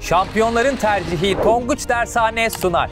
Şampiyonların tercihi Tonguç Dershane sunar.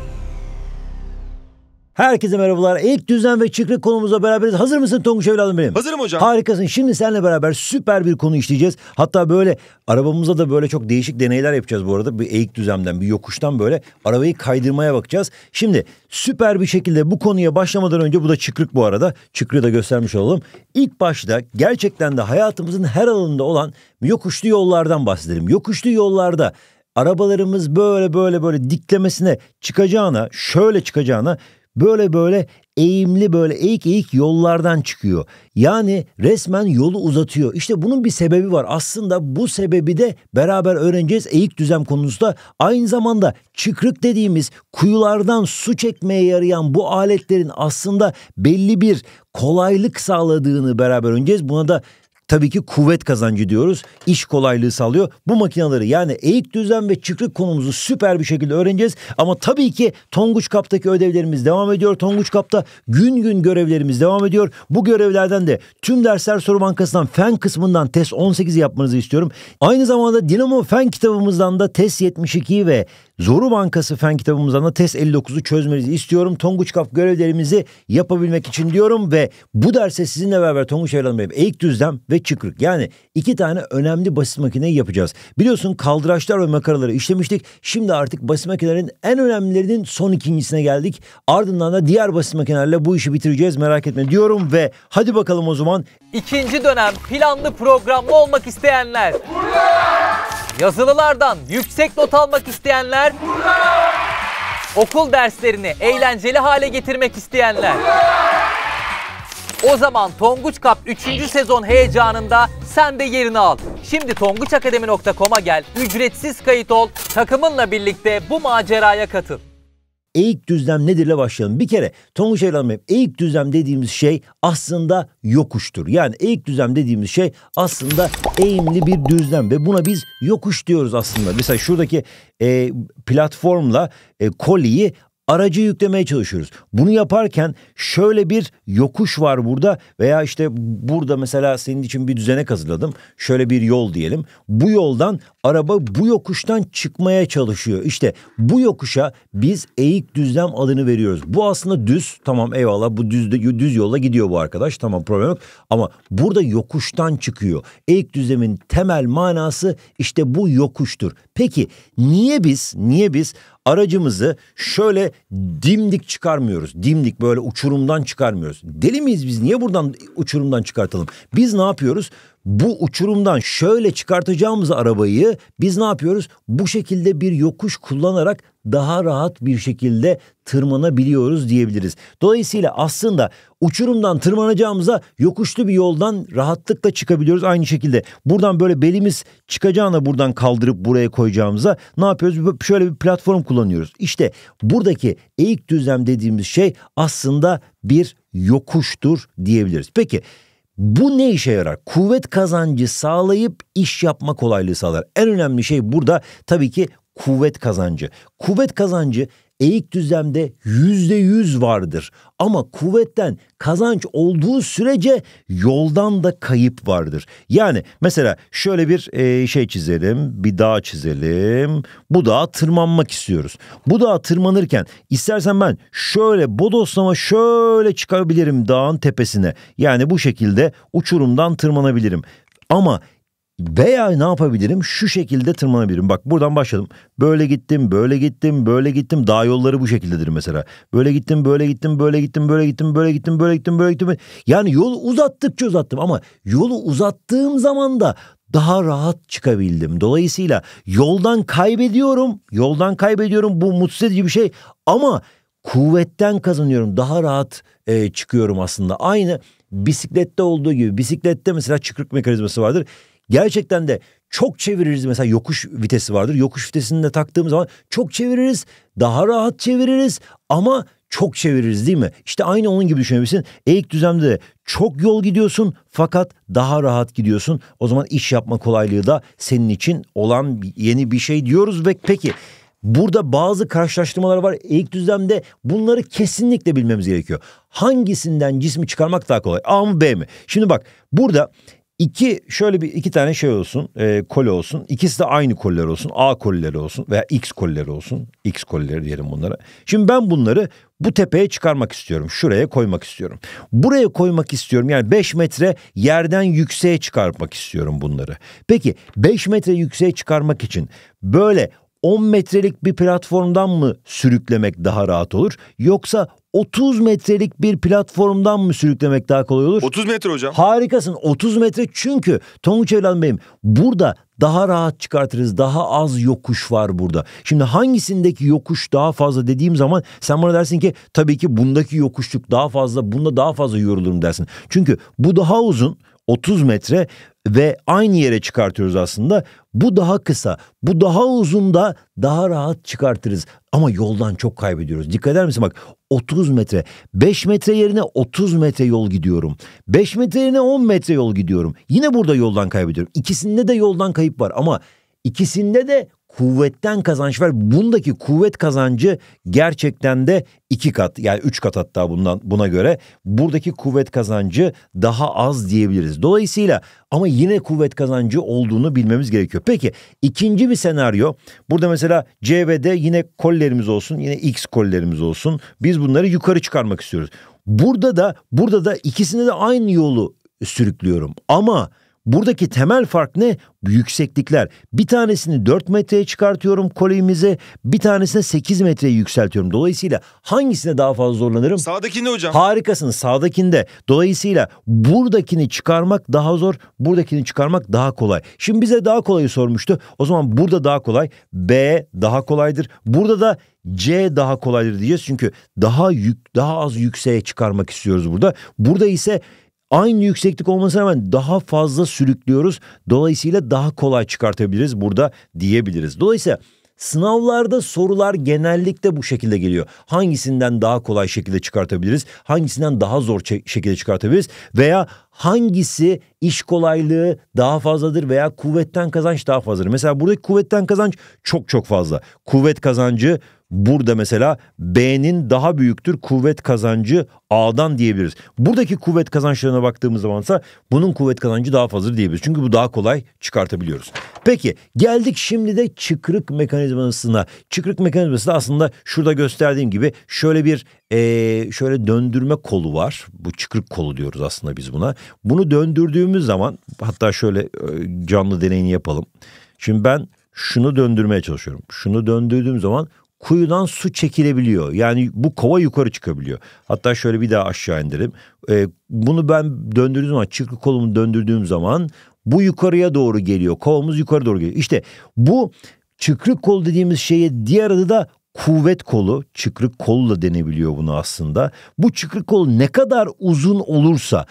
Herkese merhabalar. Eğik Düzlem ve Çıkrık konumuzla beraberiz. Hazır mısın Tonguç evladım benim? Hazırım hocam. Harikasın. Şimdi seninle beraber süper bir konu işleyeceğiz. Hatta böyle arabamıza da böyle çok değişik deneyler yapacağız bu arada. Bir eğik düzlemden, bir yokuştan böyle arabayı kaydırmaya bakacağız. Şimdi süper bir şekilde bu konuya başlamadan önce, bu da Çıkrık bu arada. Çıkrığı da göstermiş olalım. İlk başta gerçekten de hayatımızın her alanında olan yokuşlu yollardan bahsedelim. Yokuşlu yollarda arabalarımız böyle diklemesine çıkacağına, şöyle çıkacağına böyle eğimli, böyle eğik yollardan çıkıyor. Yani resmen yolu uzatıyor. İşte bunun bir sebebi var. Aslında bu sebebi de beraber öğreneceğiz eğik düzlem konusunda. Aynı zamanda çıkrık dediğimiz kuyulardan su çekmeye yarayan bu aletlerin aslında belli bir kolaylık sağladığını beraber öğreneceğiz. Buna da tabii ki kuvvet kazancı diyoruz. İş kolaylığı sağlıyor. Bu makineleri, yani eğik düzlem ve çıkrık konumuzu süper bir şekilde öğreneceğiz. Ama tabii ki Tonguç Cup'taki ödevlerimiz devam ediyor. Tonguç Cup'ta gün görevlerimiz devam ediyor. Bu görevlerden de tüm dersler soru bankasından fen kısmından test 18'i yapmanızı istiyorum. Aynı zamanda Dinamo Fen kitabımızdan da test 72'yi ve Zoru Bankası Fen kitabımızdan da test 59'u çözmenizi istiyorum. Tonguç Cup görevlerimizi yapabilmek için diyorum ve bu derse sizinle beraber Tonguç evladım benim eğik düzlem ve çıkrık, yani iki tane önemli basit makineyi yapacağız. Biliyorsun kaldıraçlar ve makaraları işlemiştik. Şimdi artık basit makinelerin en önemlilerinin son ikincisine geldik. Ardından da diğer basit makinelerle bu işi bitireceğiz, merak etme diyorum ve hadi bakalım o zaman. İkinci dönem planlı programlı olmak isteyenler. Yazılılardan yüksek not almak isteyenler. Okul derslerini eğlenceli hale getirmek isteyenler. O zaman Tonguç Cup 3. sezon heyecanında sen de yerini al. Şimdi tonguçakademi.com'a gel, ücretsiz kayıt ol, takımınla birlikte bu maceraya katıl. Eğik düzlem nedirle başlayalım. Bir kere Tonguç evladım benim, eğik düzlem dediğimiz şey aslında yokuştur. Yani eğik düzlem dediğimiz şey aslında eğimli bir düzlem ve buna biz yokuş diyoruz aslında. Mesela şuradaki platformla koliyi aracı yüklemeye çalışıyoruz. Bunu yaparken şöyle bir yokuş var burada veya işte burada mesela senin için bir düzenek hazırladım. Şöyle bir yol diyelim. Bu yoldan araba bu yokuştan çıkmaya çalışıyor. İşte bu yokuşa biz eğik düzlem adını veriyoruz. Bu aslında düz, tamam eyvallah, bu düz yolla gidiyor bu arkadaş, tamam problem yok. Ama burada yokuştan çıkıyor. Eğik düzlemin temel manası işte bu yokuştur. Peki niye biz aracımızı şöyle dimdik çıkarmıyoruz? Dimdik böyle uçurumdan çıkarmıyoruz. Deli miyiz biz? Niye buradan uçurumdan çıkartalım? Biz ne yapıyoruz? Bu uçurumdan şöyle çıkartacağımız arabayı biz ne yapıyoruz? Bu şekilde bir yokuş kullanarak daha rahat bir şekilde tırmanabiliyoruz diyebiliriz. Dolayısıyla aslında uçurumdan tırmanacağımıza yokuşlu bir yoldan rahatlıkla çıkabiliyoruz. Aynı şekilde buradan böyle belimiz çıkacağına buradan kaldırıp buraya koyacağımıza ne yapıyoruz? Şöyle bir platform kullanıyoruz. İşte buradaki eğik düzlem dediğimiz şey aslında bir yokuştur diyebiliriz. Peki bu ne işe yarar? Kuvvet kazancı sağlayıp iş yapma kolaylığı sağlar. En önemli şey burada tabii ki kuvvet kazancı. Kuvvet kazancı eğik düzlemde %100 vardır. Ama kuvvetten kazanç olduğu sürece yoldan da kayıp vardır. Yani mesela şöyle bir şey çizelim, bir dağ çizelim. Bu dağa tırmanmak istiyoruz. Bu dağa tırmanırken istersen ben şöyle bodoslama şöyle çıkabilirim dağın tepesine. Yani bu şekilde uçurumdan tırmanabilirim. Ama veya ne yapabilirim? Şu şekilde tırmanabilirim. Bak buradan başladım. Böyle gittim. Dağ yolları bu şekildedir mesela. Böyle gittim. Yani yolu uzattıkça uzattım ama yolu uzattığım zaman da daha rahat çıkabildim. Dolayısıyla yoldan kaybediyorum. Bu mutsuz edici bir şey ama kuvvetten kazanıyorum. Daha rahat çıkıyorum aslında. Aynı bisiklette olduğu gibi. Bisiklette mesela çıkrık mekanizması vardır. Gerçekten de çok çeviririz, mesela yokuş vitesi vardır. Yokuş vitesini de taktığımız zaman çok çeviririz, daha rahat çeviririz ama çok çeviririz değil mi? İşte aynı onun gibi düşünebilirsin. Eğik düzlemde de çok yol gidiyorsun fakat daha rahat gidiyorsun. O zaman iş yapma kolaylığı da senin için olan yeni bir şey diyoruz ve peki burada bazı karşılaştırmalar var. Eğik düzlemde bunları kesinlikle bilmemiz gerekiyor. Hangisinden cismi çıkarmak daha kolay? A mı B mi? Şimdi bak burada iki tane şey olsun, koli olsun. İkisi de aynı koliler olsun. A kolileri olsun veya X kolileri olsun. X kolileri diyelim bunlara. Şimdi ben bunları bu tepeye çıkarmak istiyorum. Şuraya koymak istiyorum. Buraya koymak istiyorum. Yani 5 metre yerden yükseğe çıkarmak istiyorum bunları. Peki 5 metre yükseğe çıkarmak için böyle 10 metrelik bir platformdan mı sürüklemek daha rahat olur? Yoksa 30 metrelik bir platformdan mı sürüklemek daha kolay olur? 30 metre hocam. Harikasın, 30 metre, çünkü Tonguç evladım benim, burada daha rahat çıkartırız. Daha az yokuş var burada. Şimdi hangisindeki yokuş daha fazla dediğim zaman sen bana dersin ki tabii ki bundaki yokuşluk daha fazla, bunda daha fazla yorulurum dersin. Çünkü bu daha uzun, 30 metre ve aynı yere çıkartıyoruz aslında. Bu daha kısa, bu daha uzun da daha rahat çıkartırız. Ama yoldan çok kaybediyoruz. Dikkat eder misin? Bak, 30 metre. 5 metre yerine 30 metre yol gidiyorum. 5 metre yerine 10 metre yol gidiyorum. Yine burada yoldan kaybediyorum. İkisinde de yoldan kayıp var ama ikisinde de kuvvetten kazanç var. Bundaki kuvvet kazancı gerçekten de 2 kat, yani 3 kat hatta buna göre buradaki kuvvet kazancı daha az diyebiliriz. Dolayısıyla ama yine kuvvet kazancı olduğunu bilmemiz gerekiyor. Peki ikinci bir senaryo, burada mesela C ve D yine kollerimiz olsun, yine X kollerimiz olsun. Biz bunları yukarı çıkarmak istiyoruz. Burada da ikisine de aynı yolu sürüklüyorum ama buradaki temel fark ne? Yükseklikler. Bir tanesini 4 metreye çıkartıyorum koleğimize, bir tanesini 8 metreye yükseltiyorum. Dolayısıyla hangisine daha fazla zorlanırım? Sağdakinde hocam. Harikasın, sağdakinde. Dolayısıyla buradakini çıkarmak daha zor, buradakini çıkarmak daha kolay. Şimdi bize daha kolayı sormuştu. O zaman burada daha kolay. B daha kolaydır. Burada da C daha kolaydır diyeceğiz. Çünkü daha az yükseğe çıkarmak istiyoruz burada. Burada ise aynı yükseklik olmasına rağmen daha fazla sürüklüyoruz. Dolayısıyla daha kolay çıkartabiliriz burada diyebiliriz. Dolayısıyla sınavlarda sorular genellikle bu şekilde geliyor. Hangisinden daha kolay şekilde çıkartabiliriz? Hangisinden daha zor şekilde çıkartabiliriz? Veya hangisi iş kolaylığı daha fazladır veya kuvvetten kazanç daha fazladır? Mesela buradaki kuvvetten kazanç çok fazla. Kuvvet kazancı burada mesela B'nin daha büyüktür kuvvet kazancı A'dan diyebiliriz. Buradaki kuvvet kazançlarına baktığımız zamansa bunun kuvvet kazancı daha fazladır diyebiliriz. Çünkü bu daha kolay çıkartabiliyoruz. Peki geldik şimdi de çıkrık mekanizmasına. Çıkrık mekanizması da aslında şurada gösterdiğim gibi şöyle döndürme kolu var. Bu çıkrık kolu diyoruz aslında biz buna. Bunu döndürdüğümüz zaman, hatta şöyle canlı deneyini yapalım. Şimdi ben şunu döndürmeye çalışıyorum. Şunu döndürdüğüm zaman kuyudan su çekilebiliyor. Yani bu kova yukarı çıkabiliyor. Hatta şöyle bir daha aşağı indirelim. Bunu ben döndürdüğüm zaman, çıkrık kolumu döndürdüğüm zaman bu yukarıya doğru geliyor. Kovamız yukarı doğru geliyor. İşte bu çıkrık kol dediğimiz şeye diğer adı da kuvvet kolu. Çıkrık kolu da denebiliyor bunu aslında. Bu çıkrık kol ne kadar uzun olursa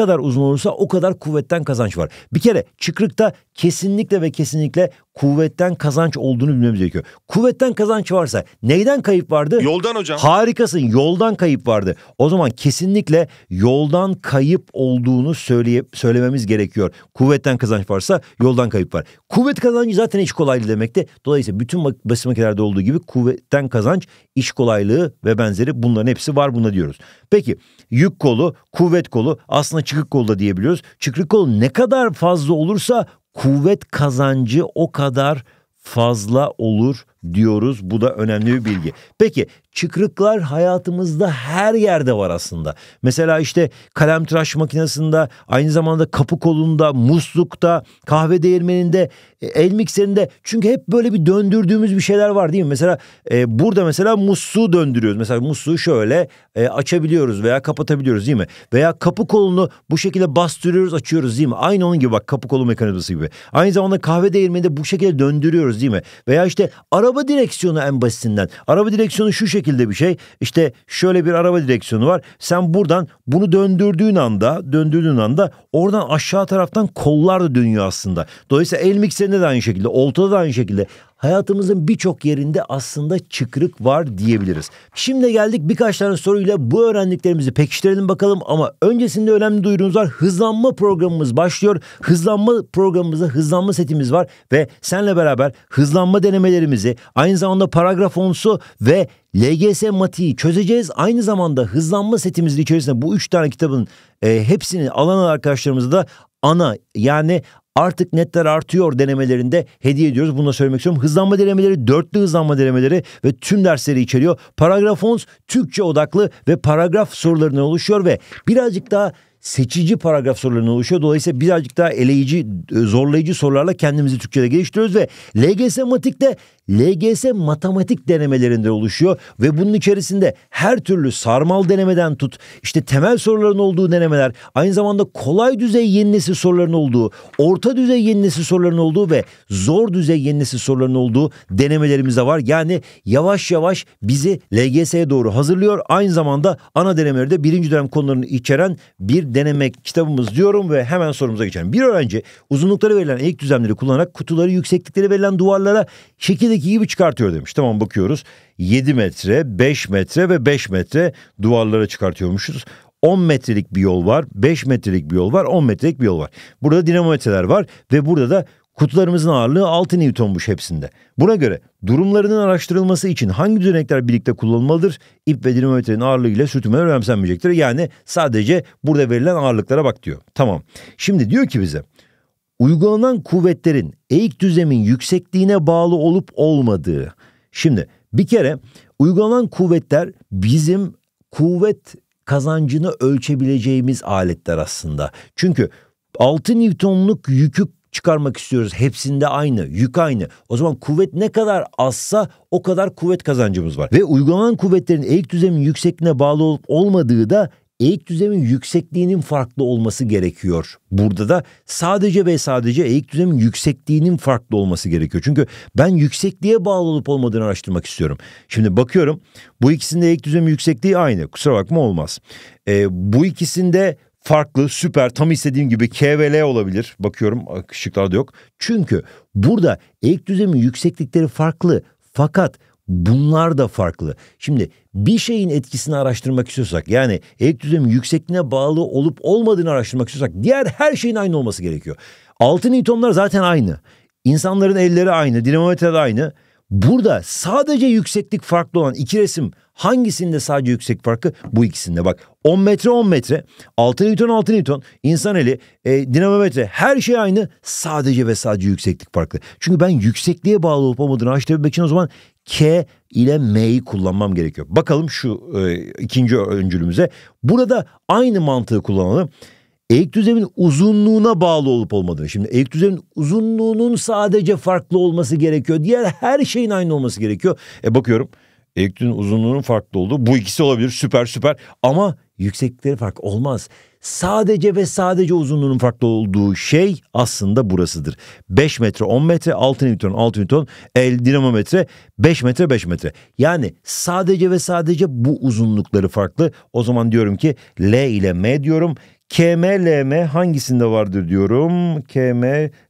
o kadar kuvvetten kazanç var. Bir kere çıkrıkta kesinlikle ve kesinlikle kuvvetten kazanç olduğunu bilmemiz gerekiyor. Kuvvetten kazanç varsa neyden kayıp vardı? Yoldan hocam. Harikasın, yoldan kayıp vardı. O zaman kesinlikle yoldan kayıp olduğunu söylememiz gerekiyor. Kuvvetten kazanç varsa yoldan kayıp var. Kuvvet kazancı zaten iş kolaylığı demekti. Dolayısıyla bütün basit makinelerde olduğu gibi kuvvetten kazanç, iş kolaylığı ve benzeri bunların hepsi var, buna diyoruz. Peki yük kolu, kuvvet kolu, aslında çıkrık kolu da diyebiliyoruz. Çıkrık kolu ne kadar fazla olursa kuvvet kazancı o kadar fazla olur diyoruz. Bu da önemli bir bilgi. Peki çıkrıklar hayatımızda her yerde var aslında. Mesela işte kalemtıraş makinesinde, aynı zamanda kapı kolunda, muslukta, kahve değirmeninde, el mikserinde. Çünkü hep böyle bir döndürdüğümüz bir şeyler var değil mi? Mesela burada mesela musluğu döndürüyoruz. Mesela musluğu şöyle açabiliyoruz veya kapatabiliyoruz değil mi? Veya kapı kolunu bu şekilde bastırıyoruz, açıyoruz değil mi? Aynı onun gibi, bak, kapı kolu mekanizması gibi. Aynı zamanda kahve değirmeninde bu şekilde döndürüyoruz değil mi? Veya işte araba direksiyonu en basitinden. Araba direksiyonu şu şekilde bir şey. İşte şöyle bir araba direksiyonu var. Sen buradan bunu döndürdüğün anda oradan aşağı taraftan kollar da dönüyor aslında. Dolayısıyla el mikserinde de aynı şekilde, oltada da aynı şekilde. Hayatımızın birçok yerinde aslında çıkrık var diyebiliriz. Şimdi geldik birkaç tane soruyla bu öğrendiklerimizi pekiştirelim bakalım, ama öncesinde önemli duyurumuz var. Hızlanma programımız başlıyor. Hızlanma programımızda hızlanma setimiz var ve seninle beraber hızlanma denemelerimizi, aynı zamanda paragraf 10'su ve LGS matiği çözeceğiz. Aynı zamanda hızlanma setimizin içerisinde bu 3 tane kitabın hepsini alan arkadaşlarımıza da ana yani artık netler artıyor denemelerinde hediye ediyoruz. Bunu da söylemek istiyorum. Hızlanma denemeleri, dörtlü hızlanma denemeleri ve tüm dersleri içeriyor. Paragraf 10 Türkçe odaklı ve paragraf sorularından oluşuyor ve birazcık daha seçici paragraf sorularından oluşuyor. Dolayısıyla birazcık daha eleyici, zorlayıcı sorularla kendimizi Türkçe'de geliştiriyoruz ve LGS Matik'te LGS matematik denemelerinden oluşuyor ve bunun içerisinde her türlü sarmal denemeden tut, işte temel soruların olduğu denemeler, aynı zamanda kolay düzey yeni nesil soruların olduğu, orta düzey yeni nesil soruların olduğu ve zor düzey yeni nesil soruların olduğu denemelerimiz de var. Yani yavaş yavaş bizi LGS'ye doğru hazırlıyor. Aynı zamanda ana denemelerde birinci dönem konularını içeren bir deneme kitabımız diyorum ve hemen sorumuza geçelim. Bir öğrenci uzunlukları verilen eğik düzlemleri kullanarak kutuları yükseklikleri verilen duvarlara şekildeki gibi çıkartıyor demiş. Tamam, bakıyoruz. 7 metre, 5 metre ve 5 metre duvarlara çıkartıyormuşuz. 10 metrelik bir yol var, 5 metrelik bir yol var, 10 metrelik bir yol var. Burada dinamometreler var ve burada da kutularımızın ağırlığı 6 Newton'muş hepsinde. Buna göre durumlarının araştırılması için hangi düzenekler birlikte kullanılmalıdır? İp ve dinamometrenin ağırlığı ile sürtünmeler önemsenmeyecektir. Yani sadece burada verilen ağırlıklara bak diyor. Tamam. Şimdi diyor ki bize uygulanan kuvvetlerin eğik düzlemin yüksekliğine bağlı olup olmadığı. Şimdi bir kere uygulanan kuvvetler bizim kuvvet kazancını ölçebileceğimiz aletler aslında. Çünkü 6 Newton'luk yükü çıkarmak istiyoruz. Hepsinde aynı, yük aynı. O zaman kuvvet ne kadar azsa o kadar kuvvet kazancımız var. Ve uygulanan kuvvetlerin eğik düzlemin yüksekliğine bağlı olup olmadığı da eğik düzlemin yüksekliğinin farklı olması gerekiyor. Burada da sadece ve sadece eğik düzlemin yüksekliğinin farklı olması gerekiyor. Çünkü ben yüksekliğe bağlı olup olmadığını araştırmak istiyorum. Şimdi bakıyorum, bu ikisinde eğik düzlemin yüksekliği aynı. Kusura bakma, olmaz. Bu ikisinde farklı, süper, tam istediğim gibi K ve L olabilir. Bakıyorum, şıklarda yok. Çünkü burada eğik düzlemin yükseklikleri farklı. Fakat bunlar da farklı. Şimdi bir şeyin etkisini araştırmak istiyorsak, yani eğik düzlemin yüksekliğine bağlı olup olmadığını araştırmak istiyorsak diğer her şeyin aynı olması gerekiyor. 6 Newtonlar zaten aynı. İnsanların elleri aynı, dinamometre de aynı. Burada sadece yükseklik farklı olan iki resim hangisinde sadece yüksek farkı? Bu ikisinde. Bak, 10 metre 10 metre, 6 Newton 6 Newton, insan eli, dinamometre, her şey aynı, sadece ve sadece yükseklik farklı. Çünkü ben yüksekliğe bağlı olup olmadığını araştırabilmek için o zaman K ile M'yi kullanmam gerekiyor. Bakalım şu ikinci öncülümüze. Burada aynı mantığı kullanalım. Eğik düzlemin uzunluğuna bağlı olup olmadığını. Şimdi eğik düzlemin uzunluğunun sadece farklı olması gerekiyor. Diğer her şeyin aynı olması gerekiyor. Bakıyorum, eğik düzlemin uzunluğunun farklı olduğu. Bu ikisi olabilir, süper. Ama yükseklikleri farklı olmaz. Sadece ve sadece uzunluğunun farklı olduğu şey aslında burasıdır. 5 metre 10 metre, 6 Newton 6 Newton, dinamometre 5 metre 5 metre. Yani sadece ve sadece bu uzunlukları farklı. O zaman diyorum ki L ile M diyorum. KM, LM hangisinde vardır diyorum. KM,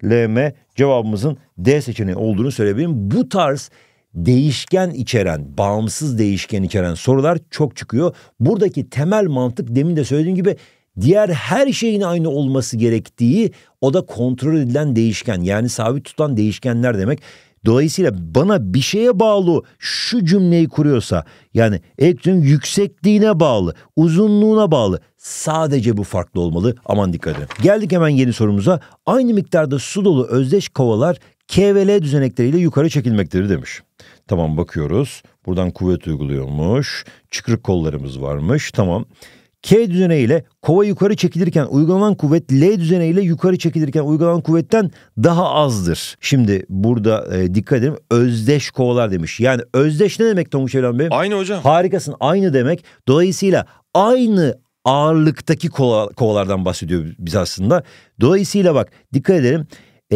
LM cevabımızın D seçeneği olduğunu söyleyebilirim. Bu tarz değişken içeren, bağımsız değişken içeren sorular çok çıkıyor. Buradaki temel mantık, demin de söylediğim gibi, diğer her şeyin aynı olması gerektiği, o da kontrol edilen değişken, yani sabit tutan değişkenler demek. Dolayısıyla bana bir şeye bağlı şu cümleyi kuruyorsa, yani elektronun yüksekliğine bağlı, uzunluğuna bağlı, sadece bu farklı olmalı. Aman dikkat edin. Geldik hemen yeni sorumuza. Aynı miktarda su dolu özdeş kovalar K ve L düzenekleriyle yukarı çekilmektedir demiş. Tamam, bakıyoruz. Buradan kuvvet uyguluyormuş. Çıkrık kollarımız varmış. Tamam. K düzeneğiyle kova yukarı çekilirken uygulanan kuvvet L düzeneğiyle yukarı çekilirken uygulanan kuvvetten daha azdır. Şimdi burada dikkat edin, özdeş kovalar demiş. Yani özdeş ne demek Tonguç Evren Bey? Aynı hocam. Harikasın, aynı demek. Dolayısıyla aynı ağırlıktaki kovalardan bahsediyor biz aslında. Dolayısıyla bak, dikkat edelim.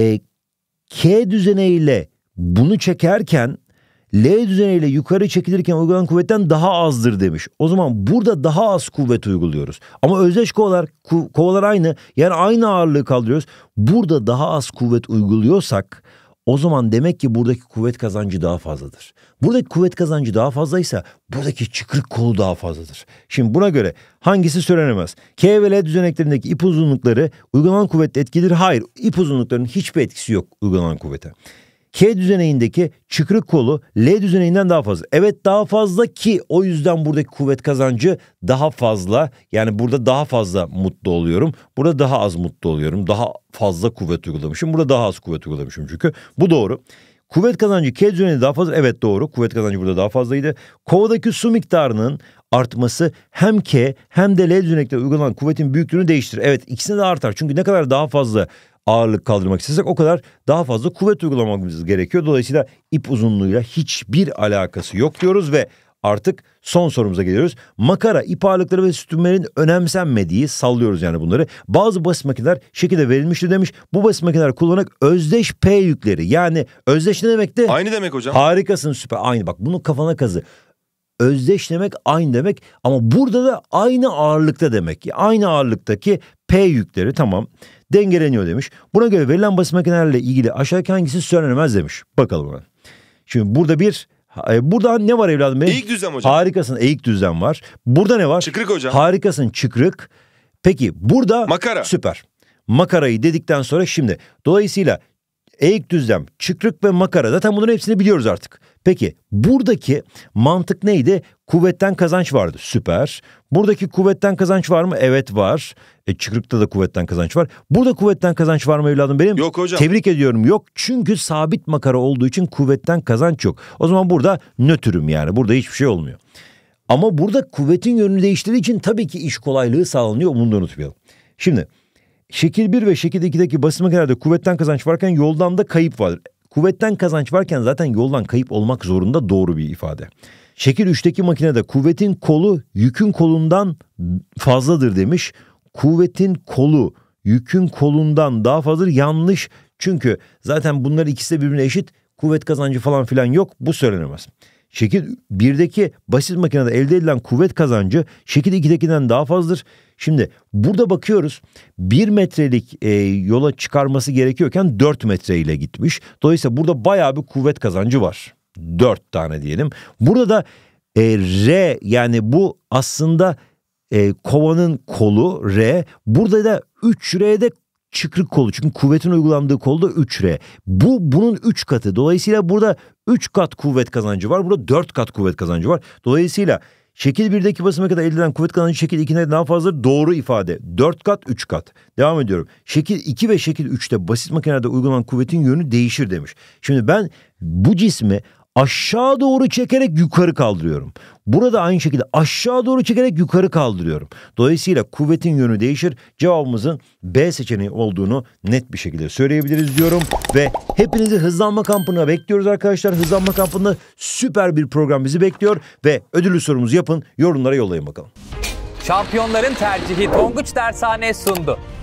K düzeneğiyle bunu çekerken L düzeneğiyle yukarı çekilirken uygulanan kuvvetten daha azdır demiş. O zaman burada daha az kuvvet uyguluyoruz. Ama özdeş kovalar aynı. Yani aynı ağırlığı kaldırıyoruz. Burada daha az kuvvet uyguluyorsak o zaman demek ki buradaki kuvvet kazancı daha fazladır. Buradaki kuvvet kazancı daha fazlaysa buradaki çıkrık kolu daha fazladır. Şimdi buna göre hangisi söylenemez? K ve L düzeneklerindeki ip uzunlukları uygulanan kuvvetle etkilidir. Hayır, ip uzunluklarının hiçbir etkisi yok uygulanan kuvvete. K düzeneyindeki çıkrık kolu L düzeneyinden daha fazla. Evet, daha fazla ki o yüzden buradaki kuvvet kazancı daha fazla. Yani burada daha fazla mutlu oluyorum. Burada daha az mutlu oluyorum. Daha fazla kuvvet uygulamışım. Burada daha az kuvvet uygulamışım çünkü. Bu doğru. Kuvvet kazancı K düzeninde daha fazla. Evet, doğru. Kuvvet kazancı burada daha fazlaydı. Kovadaki su miktarının artması hem K hem de L düzenekte uygulanan kuvvetin büyüklüğünü değiştirir. Evet, ikisine de artar. Çünkü ne kadar daha fazla ağırlık kaldırmak istesek o kadar daha fazla kuvvet uygulamamız gerekiyor. Dolayısıyla ip uzunluğuyla hiçbir alakası yok diyoruz ve artık son sorumuza geliyoruz. Makara, ip ağırlıkları ve sütunlerin önemsenmediği, sallıyoruz yani bunları. Bazı basit makineler şekilde verilmiştir demiş. Bu basit makineler kullanarak özdeş P yükleri, yani özdeş ne demekti? Aynı demek hocam. Harikasın, süper, aynı, bak bunu kafana kazı. Özdeş demek aynı demek ama burada da aynı ağırlıkta demek. Aynı ağırlıktaki P yükleri, tamam, dengeleniyor demiş. Buna göre verilen basit makinelerle ilgili aşağıdaki hangisi söylenemez demiş. Bakalım hemen. Şimdi burada ne var evladım benim? Eğik düzlem hocam. Harikasın, eğik düzlem var. Burada ne var? Çıkrık hocam. Harikasın, çıkrık. Peki burada? Makara. Süper. Makarayı dedikten sonra şimdi dolayısıyla eğik düzlem, çıkrık ve makara, zaten bunların hepsini biliyoruz artık. Peki buradaki mantık neydi? Kuvvetten kazanç vardı. Süper. Buradaki kuvvetten kazanç var mı? Evet, var. Çıkrıkta da kuvvetten kazanç var. Burada kuvvetten kazanç var mı evladım benim? Yok hocam. Tebrik ediyorum, yok. Çünkü sabit makara olduğu için kuvvetten kazanç yok. O zaman burada nötrüm, yani burada hiçbir şey olmuyor. Ama burada kuvvetin yönünü değiştirdiği için tabii ki iş kolaylığı sağlanıyor. Bunu da unutmayalım. Şimdi şekil 1 ve şekil 2'deki basit makinelerde kuvvetten kazanç varken yoldan da kayıp vardır. Kuvvetten kazanç varken zaten yoldan kayıp olmak zorunda, doğru bir ifade. Şekil 3'teki makinede kuvvetin kolu yükün kolundan fazladır demiş. Kuvvetin kolu yükün kolundan daha fazladır, yanlış. Çünkü zaten bunlar ikisi de birbirine eşit. Kuvvet kazancı falan filan yok. Bu söylenemez. Şekil 1'deki basit makinede elde edilen kuvvet kazancı şekil 2'dekinden daha fazladır. Şimdi burada bakıyoruz, 1 metrelik yola çıkarması gerekiyorken 4 metre ile gitmiş. Dolayısıyla burada bayağı bir kuvvet kazancı var. 4 tane diyelim. Burada da R, yani bu aslında kovanın kolu R. Burada da 3R'de çıkrık kolu. Çünkü kuvvetin uygulandığı kolda 3R. Bunun 3 katı. Dolayısıyla burada 3 kat kuvvet kazancı var. Burada 4 kat kuvvet kazancı var. Dolayısıyla şekil 1'deki basit makinede elde edilen kuvvet kazancı şekil 2'de daha fazla, doğru ifade. 4 kat, 3 kat. Devam ediyorum. Şekil 2 ve şekil 3'te basit makinede uygulanan kuvvetin yönü değişir demiş. Şimdi ben bu cismi aşağı doğru çekerek yukarı kaldırıyorum. Burada aynı şekilde aşağı doğru çekerek yukarı kaldırıyorum. Dolayısıyla kuvvetin yönü değişir. Cevabımızın B seçeneği olduğunu net bir şekilde söyleyebiliriz diyorum. Ve hepinizi hızlanma kampına bekliyoruz arkadaşlar. Hızlanma kampında süper bir program bizi bekliyor. Ve ödüllü sorumuzu yapın, yorumlara yollayın bakalım. Şampiyonların tercihi Tonguç Dershane sundu.